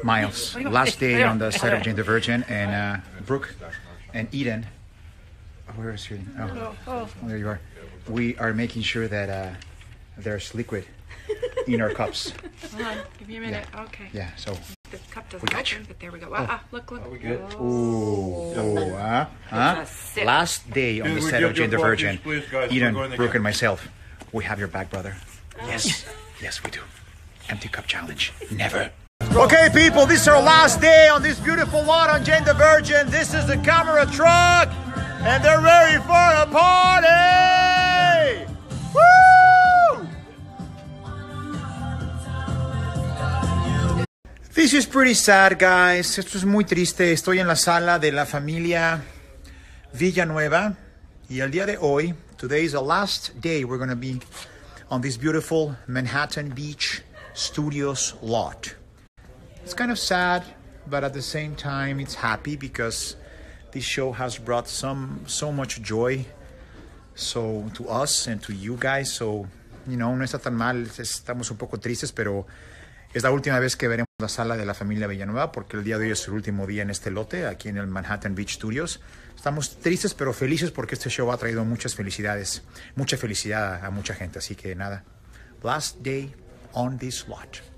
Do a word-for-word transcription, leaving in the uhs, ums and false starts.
Miles, last day on the set of Jane the Virgin, and uh, Brooke and Eden. Oh, where is Eden? Oh, oh, there you are. We are making sure that uh, there's liquid in our cups. Hold on, give me a minute. Yeah. Okay. Yeah, so The cup doesn't we got open, you. but there we go. Ah, ah, look, look. Are we good? Ooh, oh, uh, huh? It's a sip. Last day on the Dude, we set do- of Jane do the block Virgin, these, please, guys. We're Eden, going again. Brooke, and myself, we have your back, brother. Yes, yes, we do. Empty cup challenge, never. Okay, people, this is our last day on this beautiful lot on Jane the Virgin. This is the camera truck, and they're ready for a party! Woo! This is pretty sad, guys. Esto es muy triste. Estoy en la sala de la familia Villanueva, y el día de hoy, today is the last day we're going to be on this beautiful Manhattan Beach Studios lot. It's kind of sad, but at the same time, it's happy because this show has brought some so much joy so to us and to you guys. So, you know, no está tan mal. Estamos un poco tristes, pero es la última vez que veremos la sala de la familia Villanueva porque el día de hoy es el último día en este lote, aquí en el Manhattan Beach Studios. Estamos tristes, pero felices porque este show ha traído muchas felicidades, mucha felicidad a, a mucha gente. Así que nada, last day on this lot.